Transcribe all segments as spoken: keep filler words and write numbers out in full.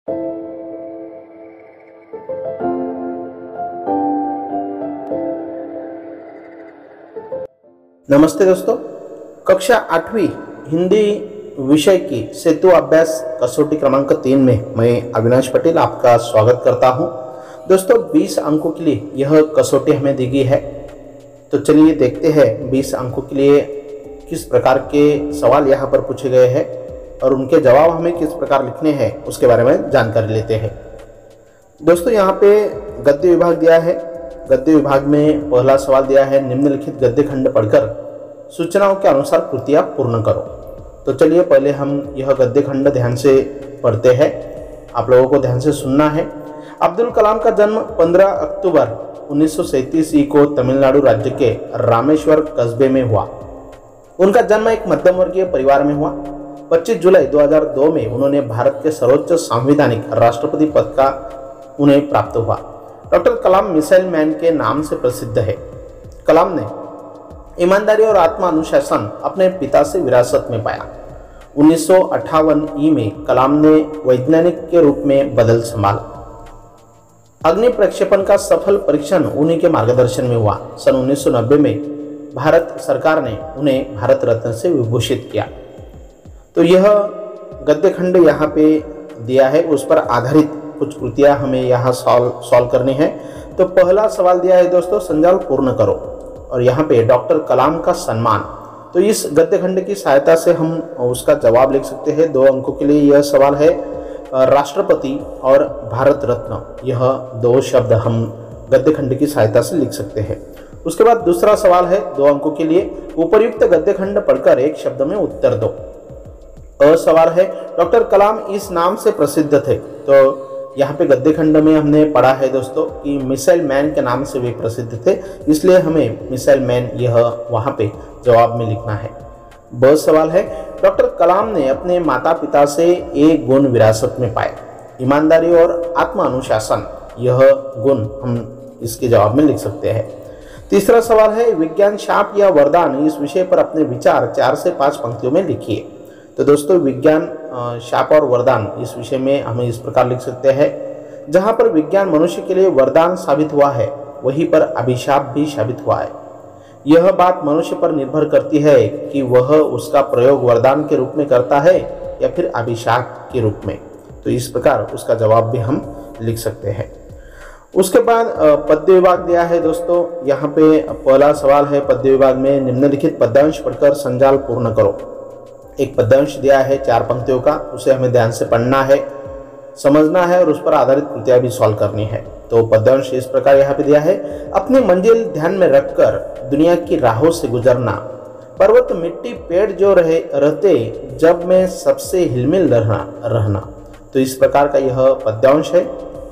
नमस्ते दोस्तों, कक्षा आठवीं हिंदी विषय की सेतु अभ्यास कसौटी क्रमांक तीन में मैं अविनाश पटेल आपका स्वागत करता हूं। दोस्तों, बीस अंकों के लिए यह कसौटी हमें दी गई है। तो चलिए देखते हैं बीस अंकों के लिए किस प्रकार के सवाल यहाँ पर पूछे गए हैं और उनके जवाब हमें किस प्रकार लिखने हैं उसके बारे में जानकारी लेते हैं। दोस्तों, यहाँ पे गद्य विभाग दिया है। गद्य विभाग में पहला सवाल दिया है, निम्नलिखित गद्य खंड पढ़कर सूचनाओं के अनुसार कृतियां पूर्ण करो। तो चलिए पहले हम यह गद्य खंड ध्यान से पढ़ते हैं। आप लोगों को ध्यान से सुनना है। अब्दुल कलाम का जन्म पंद्रह अक्टूबर उन्नीस सौ सैंतीस को तमिलनाडु राज्य के रामेश्वर कस्बे में हुआ। उनका जन्म एक मध्यम वर्गीय परिवार में हुआ। पच्चीस जुलाई दो हज़ार दो में उन्होंने भारत के सर्वोच्च संवैधानिक राष्ट्रपति पद का उन्हें प्राप्त हुआ। डॉक्टर कलाम मिसाइल मैन के नाम से प्रसिद्ध है। कलाम ने ईमानदारी और आत्मानुशासन अपने पिता से विरासत में पाया। उन्नीस सौ अट्ठावन ई में कलाम ने वैज्ञानिक के रूप में बदल संभाला। अग्नि प्रक्षेपण का सफल परीक्षण उन्हीं के मार्गदर्शन में हुआ। सन उन्नीस सौ नब्बे में भारत सरकार ने उन्हें भारत रत्न से विभूषित किया। तो यह गद्य खंड यहाँ पे दिया है, उस पर आधारित कुछ कृतियां हमें यहाँ सॉल्व सॉल्व करनी है। तो पहला सवाल दिया है दोस्तों, संजाल पूर्ण करो, और यहाँ पे डॉक्टर कलाम का सम्मान। तो इस गद्य खंड की सहायता से हम उसका जवाब लिख सकते हैं। दो अंकों के लिए यह सवाल है। राष्ट्रपति और भारत रत्न, यह दो शब्द हम गद्य खंड की सहायता से लिख सकते हैं। उसके बाद दूसरा सवाल है दो अंकों के लिए, उपयुक्त गद्य खंड पढ़कर एक शब्द में उत्तर दो। और सवाल है, डॉक्टर कलाम इस नाम से प्रसिद्ध थे। तो यहाँ पे गद्य खंड में हमने पढ़ा है दोस्तों कि मिसाइल मैन के नाम से वे प्रसिद्ध थे, इसलिए हमें मिसाइल मैन यह वहाँ पे जवाब में लिखना है। ब सवाल है, डॉक्टर कलाम ने अपने माता पिता से एक गुण विरासत में पाए, ईमानदारी और आत्मानुशासन। यह गुण हम इसके जवाब में लिख सकते हैं। तीसरा सवाल है, विज्ञान शाप या वरदान, इस विषय पर अपने विचार चार से पाँच पंक्तियों में लिखिए। तो दोस्तों, विज्ञान शाप और वरदान, इस विषय में हमें इस प्रकार लिख सकते हैं, जहां पर विज्ञान मनुष्य के लिए वरदान साबित हुआ है, वहीं पर अभिशाप भी साबित हुआ है। यह बात मनुष्य पर निर्भर करती है कि वह उसका प्रयोग वरदान के रूप में करता है या फिर अभिशाप के रूप में। तो इस प्रकार उसका जवाब भी हम लिख सकते हैं। उसके बाद पद्य विभाग दिया है दोस्तों। यहाँ पे पहला सवाल है, पद्य विभाग में निम्नलिखित पद्यांश पढ़कर संजाल पूर्ण करो। एक पद्यांश दिया है चार पंक्तियों का, उसे हमें ध्यान से पढ़ना है, समझना है और उस पर आधारित कृतियां भी सॉल्व करनी है। तो पद्यांश इस प्रकार यहाँ पे दिया है, अपनी मंजिल ध्यान में रखकर दुनिया की राहों से गुजरना, पर्वत मिट्टी पेड़ जो रहे रहते जब में सबसे हिलमिल रहना रहना। तो इस प्रकार का यह पद्यांश है।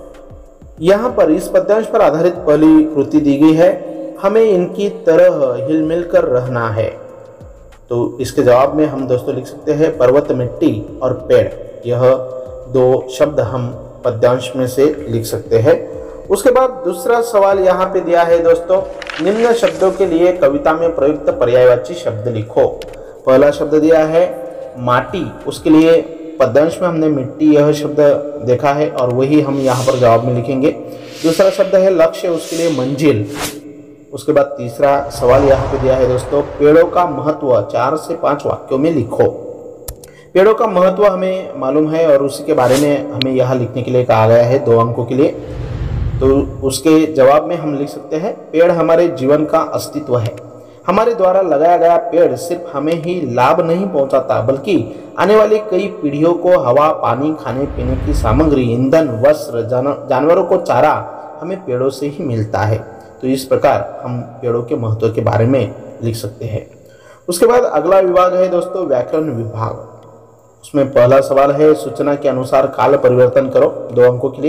यहाँ पर इस पद्यांश पर आधारित पहली कृति दी गई है, हमें इनकी तरह हिलमिल कर रहना है। तो इसके जवाब में हम दोस्तों लिख सकते हैं पर्वत मिट्टी और पेड़। यह दो शब्द हम पद्यांश में से लिख सकते हैं। उसके बाद दूसरा सवाल यहाँ पे दिया है दोस्तों, निम्न शब्दों के लिए कविता में प्रयुक्त पर्यायवाची शब्द लिखो। पहला शब्द दिया है माटी, उसके लिए पद्यांश में हमने मिट्टी यह शब्द देखा है और वही हम यहाँ पर जवाब में लिखेंगे। दूसरा शब्द है लक्ष्य, उसके लिए मंजिल। उसके बाद तीसरा सवाल यहाँ पे दिया है दोस्तों, पेड़ों का महत्व चार से पांच वाक्यों में लिखो। पेड़ों का महत्व हमें मालूम है और उसी के बारे में हमें यहाँ लिखने के लिए कहा गया है दो अंकों के लिए। तो उसके जवाब में हम लिख सकते हैं, पेड़ हमारे जीवन का अस्तित्व है। हमारे द्वारा लगाया गया पेड़ सिर्फ हमें ही लाभ नहीं पहुंचाता, बल्कि आने वाली कई पीढ़ियों को हवा, पानी, खाने पीने की सामग्री, ईंधन, वस्त्र, जानवरों को चारा हमें पेड़ों से ही मिलता है। तो इस प्रकार हम पेड़ों के महत्व के बारे में लिख सकते हैं। उसके बाद अगला विभाग है दोस्तों व्याकरण विभाग। उसमें पहला सवाल है, सूचना के अनुसार काल परिवर्तन करो। दो अंकों के लिए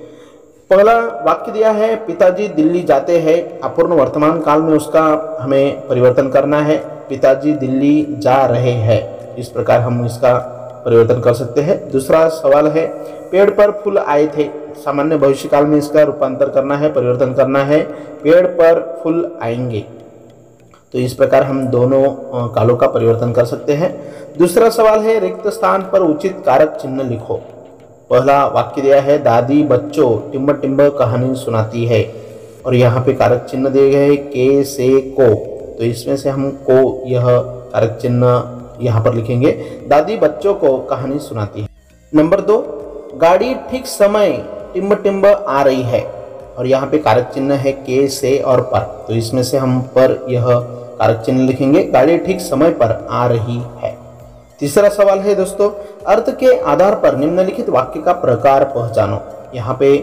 पहला वाक्य दिया है, पिताजी दिल्ली जाते हैं। अपूर्ण वर्तमान काल में उसका हमें परिवर्तन करना है, पिताजी दिल्ली जा रहे हैं। इस प्रकार हम इसका परिवर्तन कर सकते हैं। दूसरा सवाल है, पेड़ पर फूल आए थे। सामान्य भविष्य काल में इसका रूपांतर करना है, परिवर्तन करना है, पेड़ पर फूल आएंगे। तो इस प्रकार हम दोनों कालों का परिवर्तन कर सकते हैं। दूसरा सवाल है, रिक्त स्थान पर उचित कारक चिन्ह लिखो। पहला वाक्य दिया है, दादी बच्चों टिम्ब टिम्ब कहानी सुनाती है, और यहाँ पे कारक चिन्ह दिए गए हैं के, से, को। तो इसमें से हम को यह कारक चिन्ह यहाँ पर लिखेंगे। दादी बच्चों को कहानी सुनाती है। नंबर दो, गाड़ी ठीक समय टिम्ब टिम्ब आ रही है, और यहाँ पे कारक चिन्ह है के, से और पर। तो इसमें से हम पर यह कारक चिन्ह लिखेंगे, गाड़ी ठीक समय पर आ रही है। तीसरा सवाल है दोस्तों, अर्थ के आधार पर निम्नलिखित वाक्य का प्रकार पहचानो। यहाँ पे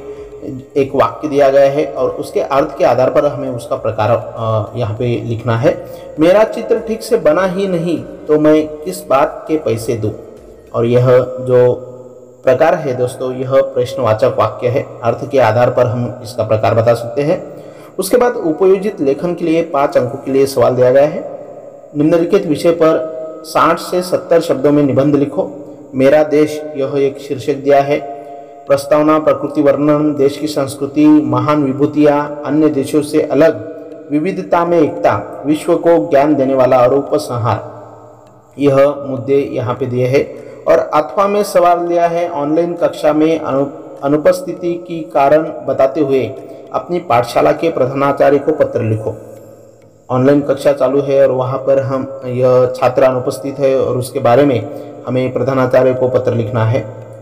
एक वाक्य दिया गया है और उसके अर्थ के आधार पर हमें उसका प्रकार यहाँ पे लिखना है। मेरा चित्र ठीक से बना ही नहीं तो मैं किस बात के पैसे दूं। और यह जो प्रकार है दोस्तों, यह प्रश्नवाचक वाक्य है। अर्थ के आधार पर हम इसका प्रकार बता सकते हैं। उसके बाद उपयोजित लेखन के लिए पाँच अंकों के लिए सवाल दिया गया है। निम्नलिखित विषय पर साठ से सत्तर शब्दों में निबंध लिखो। मेरा देश, यह एक शीर्षक दिया है। प्रस्तावना, प्रकृति वर्णन, देश की संस्कृति, महान विभूतियाँ, अन्य देशों से अलग, विविधता में एकता, विश्व को ज्ञान देने वाला और उपसंहार, यह मुद्दे यहाँ पे दिए हैं। और अथवा में सवाल दिया है, ऑनलाइन कक्षा में अनु अनुपस्थिति की कारण बताते हुए अपनी पाठशाला के प्रधानाचार्य को पत्र लिखो। ऑनलाइन कक्षा चालू है और वहाँ पर हम यह छात्र अनुपस्थित है और उसके बारे में हमें प्रधानाचार्य को पत्र लिखना है।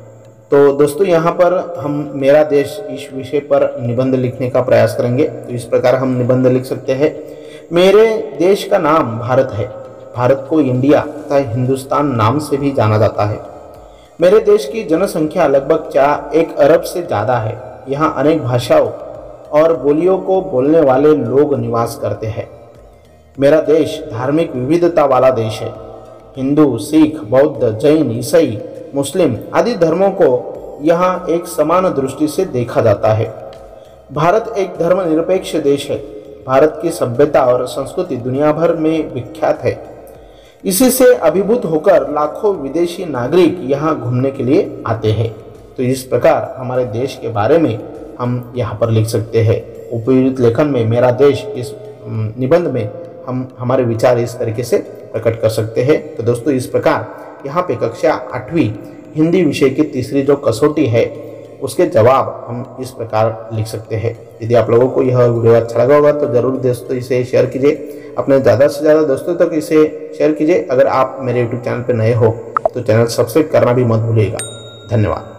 तो दोस्तों यहाँ पर हम मेरा देश इस विषय पर निबंध लिखने का प्रयास करेंगे। तो इस प्रकार हम निबंध लिख सकते हैं। मेरे देश का नाम भारत है। भारत को इंडिया तथा हिंदुस्तान नाम से भी जाना जाता है। मेरे देश की जनसंख्या लगभग चार एक अरब से ज़्यादा है। यहाँ अनेक भाषाओं और बोलियों को बोलने वाले लोग निवास करते हैं। मेरा देश धार्मिक विविधता वाला देश है। हिंदू, सिख, बौद्ध, जैन, ईसाई, मुस्लिम आदि धर्मों को यहाँ एक समान दृष्टि से देखा जाता है। भारत एक धर्मनिरपेक्ष देश है। भारत की सभ्यता और संस्कृति दुनिया भर में विख्यात है। इसी से अभिभूत होकर लाखों विदेशी नागरिक यहाँ घूमने के लिए आते हैं। तो इस प्रकार हमारे देश के बारे में हम यहाँ पर लिख सकते हैं। उपयोजित लेखन में मेरा देश इस निबंध में हम हमारे विचार इस तरीके से प्रकट कर सकते हैं। तो दोस्तों इस प्रकार यहाँ पे कक्षा आठवीं हिंदी विषय की तीसरी जो कसौटी है उसके जवाब हम इस प्रकार लिख सकते हैं। यदि आप लोगों को यह वीडियो अच्छा लगा होगा तो ज़रूर दोस्तों इसे शेयर कीजिए, अपने ज़्यादा से ज़्यादा दोस्तों तक इसे शेयर कीजिए। अगर आप मेरे यूट्यूब चैनल पर नए हो तो चैनल सब्सक्राइब करना भी मत भूलिएगा। धन्यवाद।